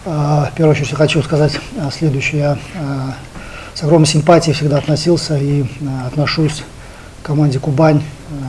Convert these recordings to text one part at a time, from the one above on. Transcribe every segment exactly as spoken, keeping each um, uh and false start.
В первую очередь хочу сказать следующее. Я с огромной симпатией всегда относился и отношусь к команде «Кубань».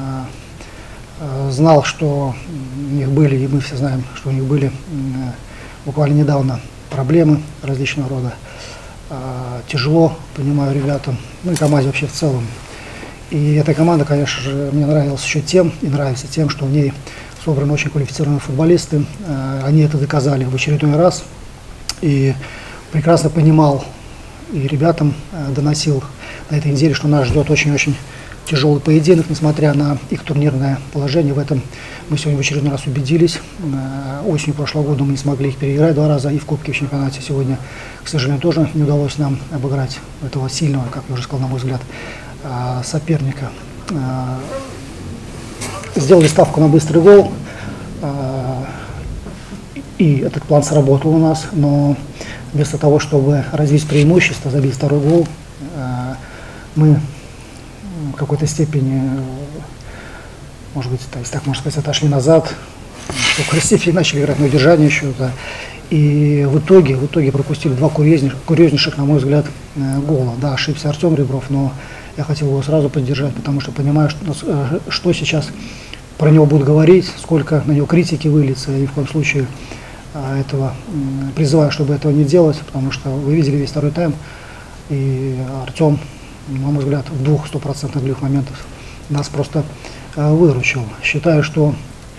Знал, что у них были, и мы все знаем, что у них были буквально недавно проблемы различного рода. Тяжело, понимаю, ребятам, ну и команде вообще в целом. И эта команда, конечно же, мне нравилась еще тем, и нравится тем, что в ней собраны очень квалифицированные футболисты. Они это доказали в очередной раз. И прекрасно понимал, и ребятам доносил на этой неделе, что нас ждет очень-очень тяжелый поединок, несмотря на их турнирное положение. В этом мы сегодня в очередной раз убедились. Осенью прошлого года мы не смогли их переиграть два раза, и в Кубке, в чемпионате сегодня, к сожалению, тоже не удалось нам обыграть этого сильного, как я уже сказал, на мой взгляд, соперника. Сделали ставку на быстрый гол, и этот план сработал у нас, но вместо того, чтобы развить преимущество, забить второй гол, мы в какой-то степени, может быть, если так можно сказать, отошли назад, в какой-то степени начали играть на удержание счета. И в итоге, в итоге пропустили два курьезнейших, курьезнейших, на мой взгляд, гола. Да, ошибся Артем Ребров, но я хотел его сразу поддержать, потому что понимаю, что, что сейчас про него будут говорить, сколько на него критики выльется, и ни в коем случае этого призываю, чтобы этого не делать, потому что вы видели весь второй тайм, и Артем, на мой взгляд, в двух стопроцентных голевых моментах нас просто выручил. Считаю, что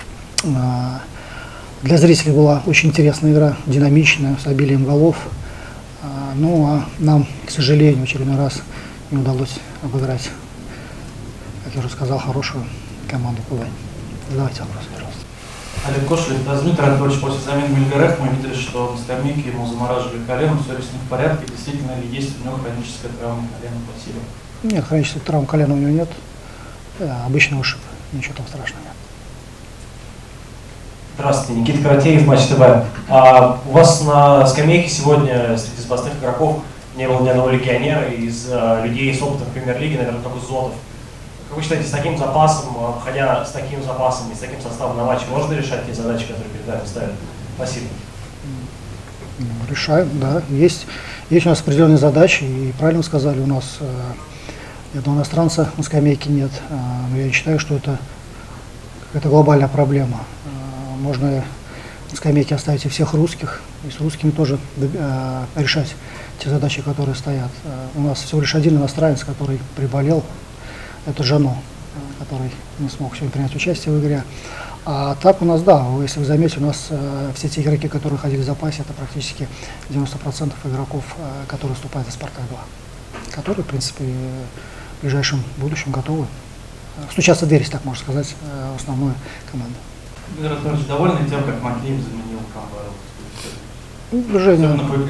для зрителей была очень интересная игра, динамичная, с обилием голов. Ну а нам, к сожалению, в очередной раз не удалось обыграть, как я уже сказал, хорошую команду «Кубань». Задавайте вопрос, пожалуйста. Олег Кошелев, Дмитрий Анатольевич, после замены Мельгарех мы видели, что на скамейке ему замораживали колено, все ли с ним в порядке, действительно ли есть у него хроническая травма колена? Спасибо. Нет, хронической травмы колена у него нет, да, обычный ушиб, ничего там страшного нет. Здравствуйте, Никита Каратеев, Матч ТВ. А у вас на скамейке сегодня среди запасных игроков не было ни одного легионера из а, людей с опытом премьер-лиги, наверное, только Зотов. Как вы считаете, с таким запасом, входя с таким запасом и с таким составом на матч, можно решать те задачи, которые перед нами ставят? Спасибо. Решаем, да. Есть, есть у нас определенные задачи, и правильно сказали, у нас э, ни одного иностранца на скамейке нет. Э, но я не считаю, что это какая-то глобальная проблема. Э, можно на скамейке оставить и всех русских, и с русскими тоже э, решать те задачи, которые стоят. Э, у нас всего лишь один иностранец, который приболел. Это Жано, который не смог сегодня принять участие в игре. А так у нас, да, если вы заметите, у нас э, все те игроки, которые ходили в запасе, это практически девяносто процентов игроков, э, которые выступают за «Спартак-два», которые, в принципе, в ближайшем будущем готовы э, стучаться в дверь, если так можно сказать, э, в основную команду. Дмитрий Анатольевич, довольны тем, как Маклеев заменил Камбарова? Женя,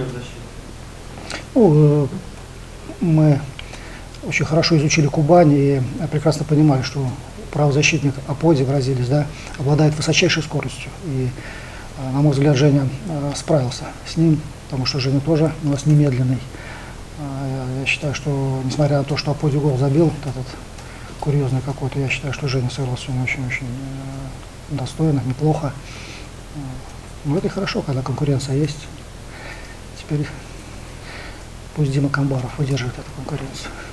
ну, э, мы очень хорошо изучили Кубань и прекрасно понимали, что правозащитник Аподи, бразилец, да, обладает высочайшей скоростью. И, на мой взгляд, Женя справился с ним, потому что Женя тоже у нас немедленный. Я считаю, что, несмотря на то, что Аподи гол забил, этот курьезный какой-то, я считаю, что Женя сыграл сегодня очень-очень достойно, неплохо. Но это и хорошо, когда конкуренция есть. Теперь пусть Дима Камбаров выдерживает эту конкуренцию.